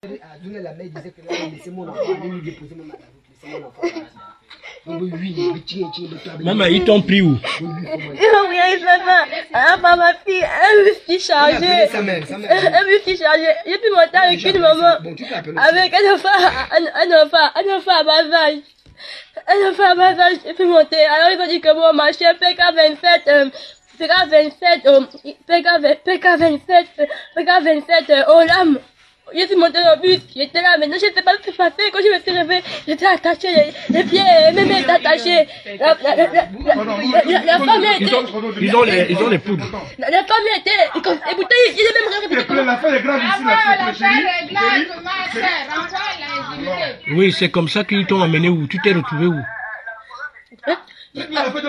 Aduna la mère disait que là, laissez mon enfant, allez lui déposer même à la route, laissez mon enfant. Donc oui, maman, ils t'ont pris où? Ils m'ont pris ma fille, un bus qui chargeait. Un bus qui chargeait. J'ai pu monter avec une maman, avec un enfant à bas âge. Un enfant à bas âge, j'ai pu monter. Alors ils ont dit que bon, ma chère PK27, oh l'âme. Je suis montée dans le bus, j'étais là, maintenant je ne sais pas ce qui s'est passé. Quand je me suis réveillée, j'étais attachée, les pieds, même étaient attachés. La femme était. Ils ont les poudres. La femme était. Écoutez, il est même répété. L'affaire est grave ici, la Oui, c'est comme ça qu'ils t'ont amené où? Tu t'es retrouvé où? J'étais même pas,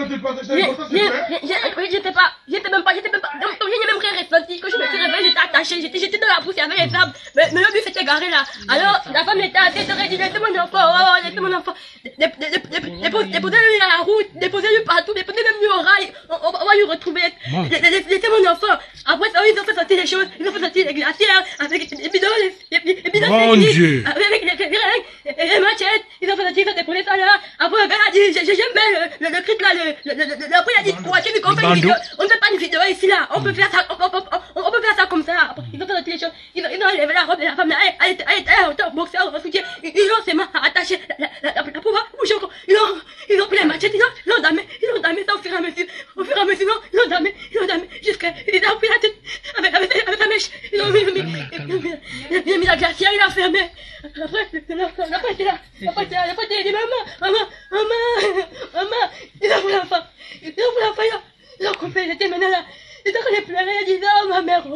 donc j'ai même rien ressenti. Quand je me suis réveillée, j'étais attachée, j'étais dans la poussière avec les arbres, mais le bus était garé là. Alors la femme était assise, j'aurais dit laissez mon enfant, laissez mon enfant, déposez-lui à la route, déposez-lui partout, déposez-le lui au rail, on va lui retrouver, laissez mon enfant. Après ça, ils ont fait sortir les choses, ils ont fait sortir les glacières, avec les bidons, Mon Dieu. avec les machettes, ils ont fait sortir, ils ont déposé ça là. Après le gars a dit, j'aime bien le crit là, après il a dit, on ne fait pas une vidéo ici là, on peut faire ça, on peut faire ça comme ça. Après, ils ont fait sortir les choses, ils ont enlevé la robe de la femme, elle était en boxeur, en soutien, ils ont ses mains attachées, la pauvre bouge encore, ils ont pris les machettes, ils ont damé ça au fur et à mesure, ils ont damé, jusqu'à, ils ont pris la tête, avec la mèche, ils ont mis la glacière, il a fermé. Après, il dit maman, ils ont pris l'enfant, ils ont coupé, j'étais maintenant là. J'étais en train de pleurer, elle disait oh ma mère,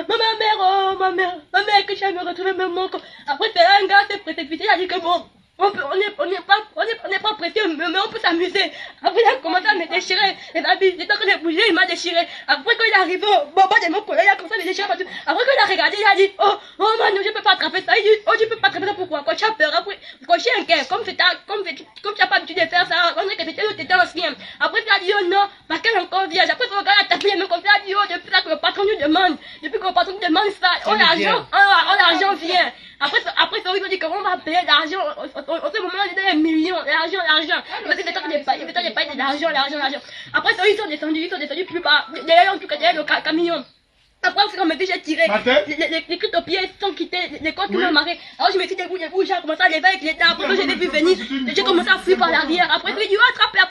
que tu vas me retrouver me manque. Après c'est là un gars s'est précipité, il a dit que bon, on n'est pas pressé, mais on peut s'amuser. Après il a commencé à me déchirer les habits, j'étais en train de bouger, il m'a déchiré. Après quand il est arrivé au bas de mon collègue, il a commencé à me déchirer partout. Après quand il a regardé, il a dit oh Manu, je peux pas attraper ça. Il dit oh tu peux pas attraper ça, pourquoi? Quand tu as peur, après quand tu es inquiet, comme tu n'as pas l'habitude de faire ça, on dirait que t'étais ancien. Après il a dit oh non, parce qu'elle est encore vierge. Après son gars a tapé les mains comme ça, il a dit oh depuis là que le patron nous demande, ça, oh l'argent vient. Après ça, ils ont dit qu'on va payer l'argent. En ce moment, il y a des millions, l'argent. Parce que c'était des pailles de l'argent. Après ça, ils sont descendus plus bas. Derrière le camion. Après, on me dit, j'ai tiré. Les crites aux pieds sont quittés, les côtes tout marré. Alors, je me suis debout, j'ai commencé à lever avec les dents. Après, j'ai vu venir. J'ai commencé à fuir par l'arrière. Après, je lui ai dit, attrape